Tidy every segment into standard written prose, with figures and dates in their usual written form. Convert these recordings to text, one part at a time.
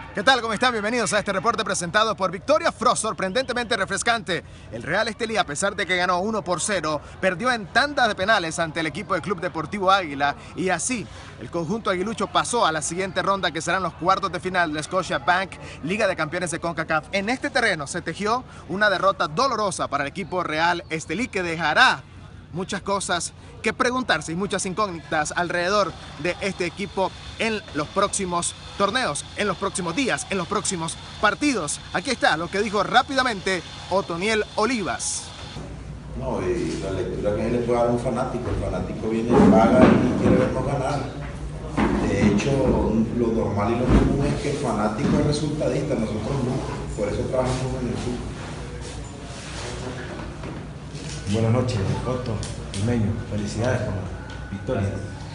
¿Qué tal? ¿Cómo están? Bienvenidos a este reporte presentado por Victoria Frost, sorprendentemente refrescante. El Real Estelí, a pesar de que ganó 1-0, perdió en tandas de penales ante el equipo del Club Deportivo Águila y así el conjunto aguilucho pasó a la siguiente ronda que serán los cuartos de final de Scotiabank Liga de Campeones de CONCACAF. En este terreno se tejió una derrota dolorosa para el equipo Real Estelí que dejará muchas cosas que preguntarse y muchas incógnitas alrededor de este equipo en los próximos torneos, en los próximos días, en los próximos partidos. Aquí está lo que dijo rápidamente Otoniel Olivas. No, y la lectura que le puede dar un fanático, el fanático viene, paga y quiere vernos ganar. De hecho, lo normal y lo común es que el fanático es resultadista, nosotros no, por eso trabajamos en el fútbol. Buenas noches, Otto, Limeño. Felicidades por la victoria.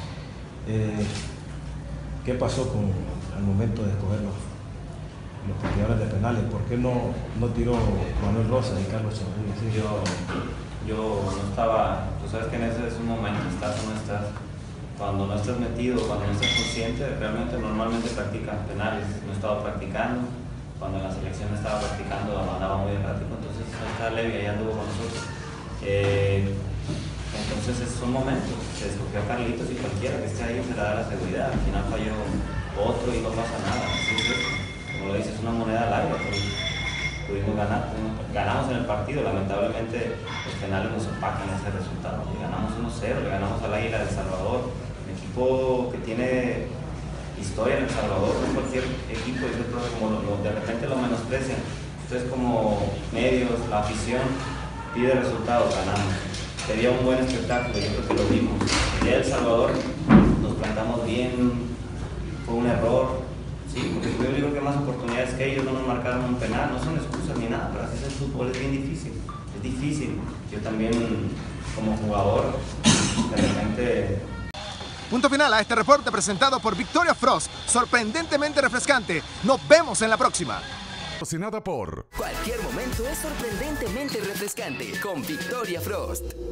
¿Qué pasó al momento de escoger los pateadores de penales? ¿Por qué no tiró Manuel Rosa y Carlos Chavarría? ¿Sí? Yo no estaba, tú sabes que en ese es un momento, estás o no estás. Cuando no estás metido, cuando no estás consciente, realmente normalmente practican penales. No estaba practicando, cuando en la selección estaba practicando andaba muy errático, entonces está Levi, ahí anduvo con nosotros. Entonces es un momento, se escogió a Carlitos y cualquiera que esté ahí se le da la seguridad. Al final falló otro y no pasa nada. Entonces, como lo dices, es una moneda larga, pero pudimos ganar, ganamos en el partido. Lamentablemente los penales nos opacan ese resultado. Le ganamos 1-0, le ganamos al Águila de El Salvador, un equipo que tiene historia en El Salvador, no cualquier equipo, y como de repente lo menosprecian. Ustedes como medios, la afición pide resultados, ganamos. Sería un buen espectáculo, yo creo que lo vimos. El día de El Salvador nos plantamos bien, fue un error, sí, porque tuvimos yo creo que más oportunidades que ellos, no nos marcaron un penal, no son excusas ni nada, pero así es el fútbol, es bien difícil, es difícil. Yo también como jugador, de repente... Punto final a este reporte presentado por Victoria Frost, sorprendentemente refrescante. Nos vemos en la próxima. Patrocinada por... Cualquier momento es sorprendentemente refrescante con Victoria Frost.